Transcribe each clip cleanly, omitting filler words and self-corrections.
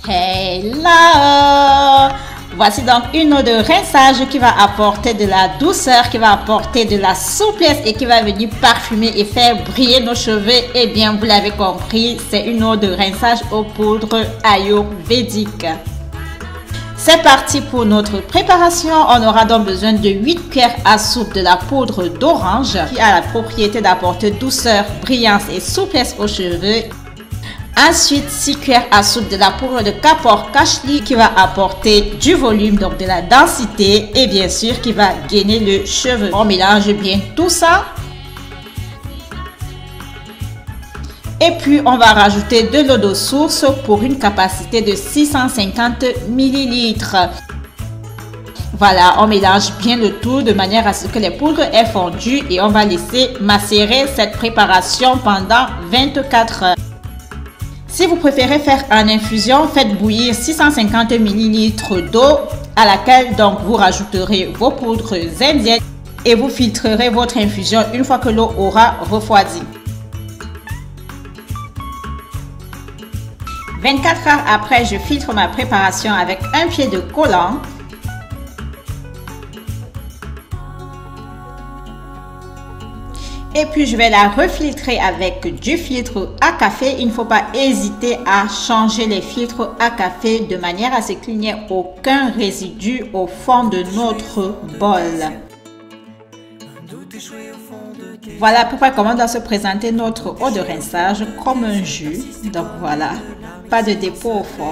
Hello! Voici donc une eau de rinçage qui va apporter de la douceur, qui va apporter de la souplesse et qui va venir parfumer et faire briller nos cheveux. Eh bien, vous l'avez compris, c'est une eau de rinçage aux poudres ayurvédiques. C'est parti pour notre préparation. On aura donc besoin de 8 cuillères à soupe de la poudre d'orange qui a la propriété d'apporter douceur, brillance et souplesse aux cheveux. Ensuite, 6 cuillères à soupe de la poudre de Kapor Kashli qui va apporter du volume, donc de la densité et bien sûr qui va gainer le cheveu. On mélange bien tout ça. Et puis, on va rajouter de l'eau de source pour une capacité de 650 ml. Voilà, on mélange bien le tout de manière à ce que les poudres aient fondu et on va laisser macérer cette préparation pendant 24 heures. Si vous préférez faire en infusion, faites bouillir 650 ml d'eau à laquelle donc vous rajouterez vos poudres indiennes et vous filtrerez votre infusion une fois que l'eau aura refroidi. 24 heures après, je filtre ma préparation avec un pied de collant. Et puis, je vais la refiltrer avec du filtre à café. Il ne faut pas hésiter à changer les filtres à café de manière à ce qu'il n'y ait aucun résidu au fond de notre bol. Voilà à peu près comment doit se présenter notre eau de rinçage, comme un jus. Donc voilà, pas de dépôt au fond.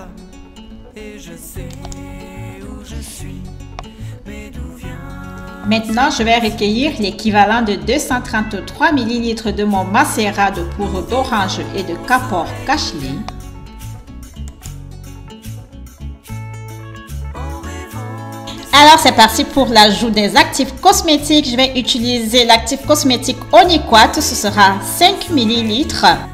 Maintenant, je vais recueillir l'équivalent de 233 ml de mon macérat de poudre d'orange et de Kapor Kashli. Alors, c'est parti pour l'ajout des actifs cosmétiques. Je vais utiliser l'actif cosmétique Oniquat, ce sera 5 ml.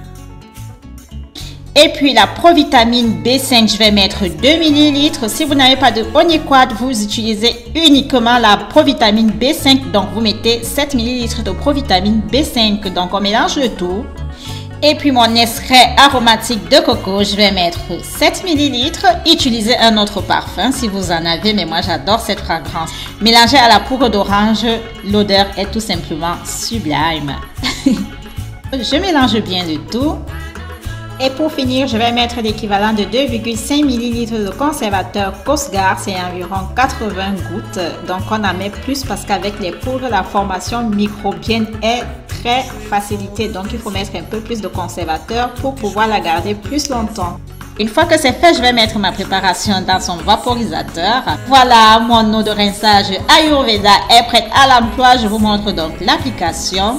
Et puis la provitamine B5, je vais mettre 2 ml. Si vous n'avez pas de Oniquat, vous utilisez uniquement la provitamine B5. Donc vous mettez 7 ml de provitamine B5. Donc on mélange le tout. Et puis mon extrait aromatique de coco, je vais mettre 7 ml. Utilisez un autre parfum si vous en avez, mais moi j'adore cette fragrance. Mélangez à la poudre d'orange, l'odeur est tout simplement sublime. Je mélange bien le tout. Et pour finir, je vais mettre l'équivalent de 2,5 ml de conservateur Cosgar, c'est environ 80 gouttes. Donc on en met plus parce qu'avec les poudres, la formation microbienne est très facilitée. Donc il faut mettre un peu plus de conservateur pour pouvoir la garder plus longtemps. Une fois que c'est fait, je vais mettre ma préparation dans son vaporisateur. Voilà, mon eau de rinçage Ayurveda est prête à l'emploi. Je vous montre donc l'application.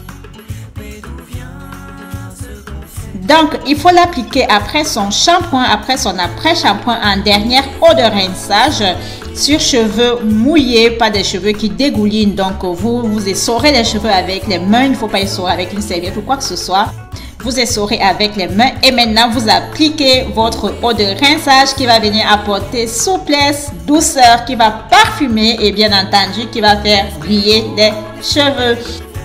Donc, il faut l'appliquer après son shampoing, après son après-shampoing en dernière eau de rinçage sur cheveux mouillés, pas des cheveux qui dégoulinent. Donc, vous essorez les cheveux avec les mains. Il ne faut pas essorer avec une serviette ou quoi que ce soit. Vous essorez avec les mains et maintenant, vous appliquez votre eau de rinçage qui va venir apporter souplesse, douceur, qui va parfumer et bien entendu, qui va faire briller les cheveux.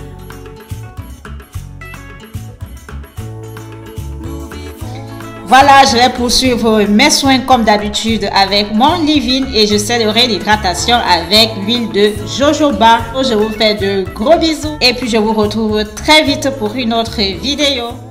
Voilà, je vais poursuivre mes soins comme d'habitude avec mon leave-in et je scellerai l'hydratation avec l'huile de jojoba. Je vous fais de gros bisous et puis je vous retrouve très vite pour une autre vidéo.